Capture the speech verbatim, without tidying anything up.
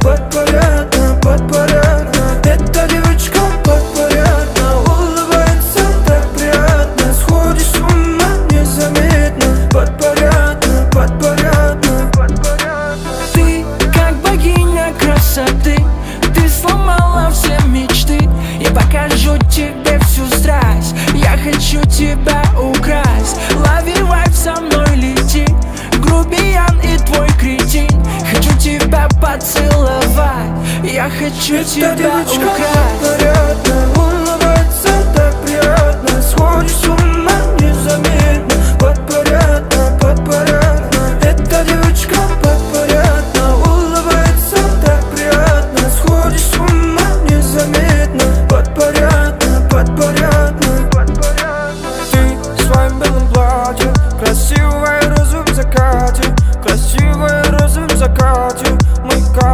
подпорядно, подпорядно. Эта девочка подпорядна, улыбается так приятно, сходишь с ума незаметно. Подпорядно, подпорядно, подпорядно. Ты как богиня красоты, ты сломала все мечты. Я покажу тебе всю страсть, я хочу тебя украсть. Лови вайб, со мной лети, грубиян и твой кретин. Хочу тебя поцеловать, я хочу Эта тебя девочка украсть. подпорядна,